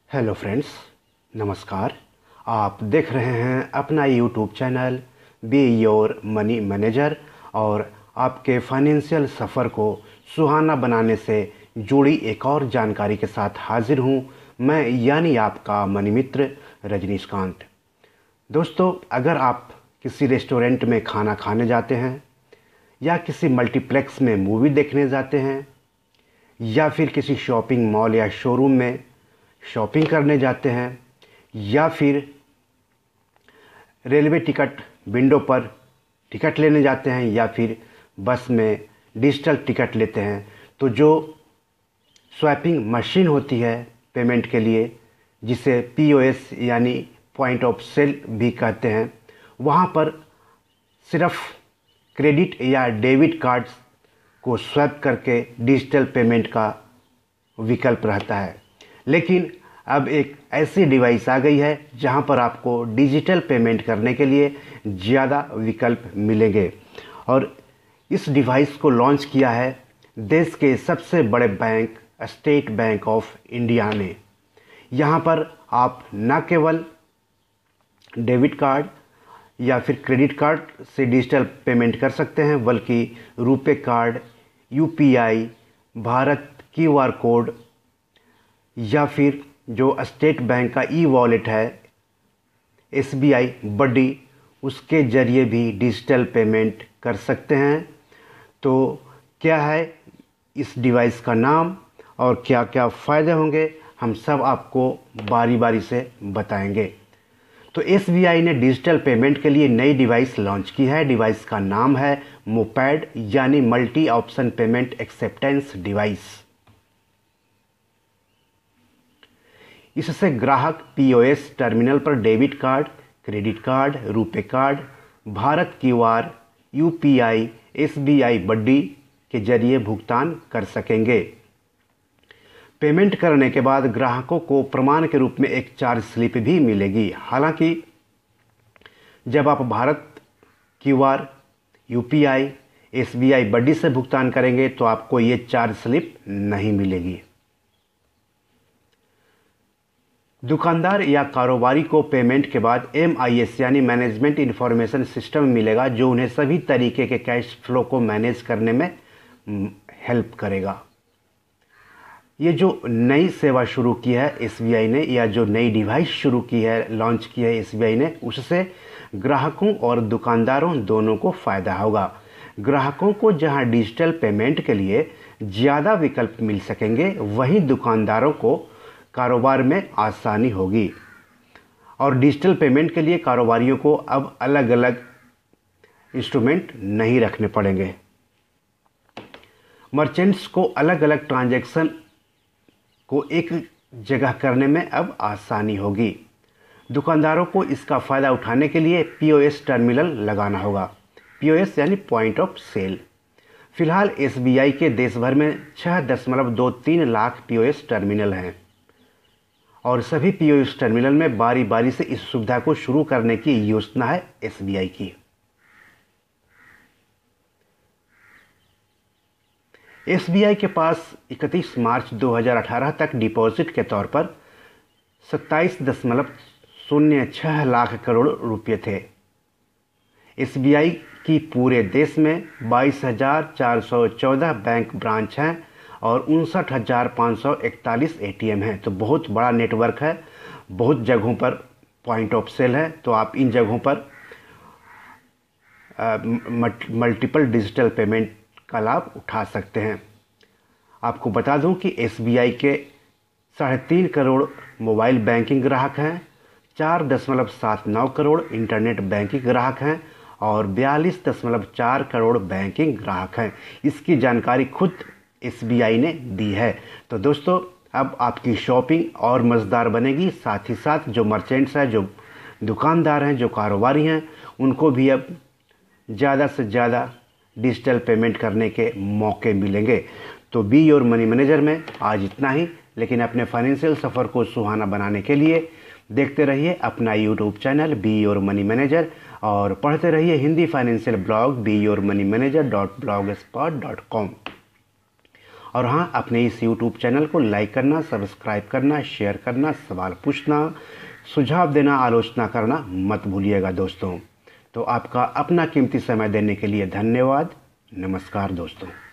Hello friends, नमस्कार। आप देख रहे हैं अपना YouTube channel be your money manager और आपके फाइनेंशियल सफ़र को सुहाना बनाने से जुड़ी एक और जानकारी के साथ हाजिर हूं मैं, यानी आपका मनी मित्र रजनीशकांत। दोस्तों, अगर आप किसी रेस्टोरेंट में खाना खाने जाते हैं या किसी मल्टीप्लेक्स में मूवी देखने जाते हैं या फिर किसी शॉपिंग मॉल या शोरूम में शॉपिंग करने जाते हैं या फिर रेलवे टिकट विंडो पर टिकट लेने जाते हैं या फिर बस में डिजिटल टिकट लेते हैं, तो जो स्वैपिंग मशीन होती है पेमेंट के लिए, जिसे पीओएस यानी पॉइंट ऑफ सेल भी कहते हैं, वहाँ पर सिर्फ क्रेडिट या डेबिट कार्ड्स को स्वैप करके डिजिटल पेमेंट का विकल्प रहता है। लेकिन अब एक ऐसी डिवाइस आ गई है जहां पर आपको डिजिटल पेमेंट करने के लिए ज़्यादा विकल्प मिलेंगे और इस डिवाइस को लॉन्च किया है देश के सबसे बड़े bank State Bank of India ने। यहां पर आप न केवल डेबिट कार्ड या फिर क्रेडिट कार्ड से डिजिटल पेमेंट कर सकते हैं, बल्कि RuPay card, UPI, Bharat QR code या फिर जो स्टेट बैंक का ई वॉलेट है एसबीआई बड्डी, उसके ज़रिए भी डिजिटल पेमेंट कर सकते हैं। तो क्या है इस डिवाइस का नाम और क्या क्या फ़ायदे होंगे, हम सब आपको बारी बारी से बताएंगे। तो एसबीआई ने डिजिटल पेमेंट के लिए नई डिवाइस लॉन्च की है। डिवाइस का नाम है मोपैड यानी multi option payment acceptance device. इससे ग्राहक पीओएस टर्मिनल पर debit card, credit card, RuPay card, Bharat QR, UPI, SBI Buddy के जरिए भुगतान कर सकेंगे। पेमेंट करने के बाद ग्राहकों को प्रमाण के रूप में एक चार्ज स्लिप भी मिलेगी। हालांकि जब आप Bharat QR, UPI, SBI Buddy से भुगतान करेंगे तो आपको ये चार्ज स्लिप नहीं मिलेगी। दुकानदार या कारोबारी को पेमेंट के बाद एमआईएस यानी मैनेजमेंट इन्फॉर्मेशन सिस्टम मिलेगा, जो उन्हें सभी तरीके के कैश फ्लो को मैनेज करने में हेल्प करेगा। ये जो नई सेवा शुरू की है एसबीआई ने, या जो नई डिवाइस शुरू की है, लॉन्च की है एसबीआई ने, उससे ग्राहकों और दुकानदारों दोनों को फ़ायदा होगा। ग्राहकों को जहां डिजिटल पेमेंट के लिए ज़्यादा विकल्प मिल सकेंगे, वहीं दुकानदारों को कारोबार में आसानी होगी और डिजिटल पेमेंट के लिए कारोबारियों को अब अलग अलग इंस्ट्रूमेंट नहीं रखने पड़ेंगे। मर्चेंट्स को अलग अलग ट्रांजैक्शन को एक जगह करने में अब आसानी होगी। दुकानदारों को इसका फ़ायदा उठाने के लिए पीओएस टर्मिनल लगाना होगा। पीओएस यानी पॉइंट ऑफ सेल। फिलहाल एसबीआई के देश भर में 6.23 लाख पीओएस टर्मिनल हैं और सभी पीओएस टर्मिनल में बारी बारी से इस सुविधा को शुरू करने की योजना है एसबीआई की। एसबीआई के पास 31 मार्च 2018 तक डिपॉजिट के तौर पर 27.06 लाख करोड़ रुपए थे। एसबीआई की पूरे देश में 22,414 बैंक ब्रांच हैं और 59,541 एटीएम हैं। तो बहुत बड़ा नेटवर्क है, बहुत जगहों पर पॉइंट ऑफ सेल है। तो आप इन जगहों पर मल्टीपल डिजिटल पेमेंट का लाभ उठा सकते हैं। आपको बता दूं कि एसबीआई के 3.5 करोड़ मोबाइल बैंकिंग ग्राहक हैं, 4.79 करोड़ इंटरनेट बैंकिंग ग्राहक हैं और 42.4 करोड़ बैंकिंग ग्राहक हैं। इसकी जानकारी खुद एसबीआई ने दी है। तो दोस्तों, अब आपकी शॉपिंग और मज़ेदार बनेगी। साथ ही साथ जो मर्चेंट्स हैं, जो दुकानदार हैं, जो कारोबारी हैं, उनको भी अब ज़्यादा से ज़्यादा डिजिटल पेमेंट करने के मौके मिलेंगे। तो बी योर मनी मैनेजर में आज इतना ही, लेकिन अपने फाइनेंशियल सफ़र को सुहाना बनाने के लिए देखते रहिए अपना YouTube channel be your money manager और पढ़ते रहिए हिंदी फाइनेंशियल ब्लॉग BYourMoneyManager.blogspot.com। और हाँ, अपने इस YouTube चैनल को लाइक करना, सब्सक्राइब करना, शेयर करना, सवाल पूछना, सुझाव देना, आलोचना करना मत भूलिएगा दोस्तों। तो आपका अपना कीमती समय देने के लिए धन्यवाद। नमस्कार दोस्तों।